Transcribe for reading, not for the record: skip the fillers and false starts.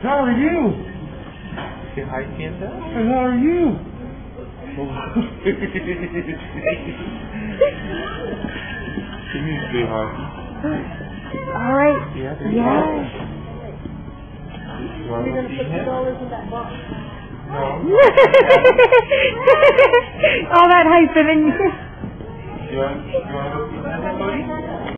How are you? Say hi, Panda. How are you? Can you say hi? Alright. Yeah. Yeah. You want to You're going to see put him? $2 in that box. No. All that hyping. You want to go see somebody?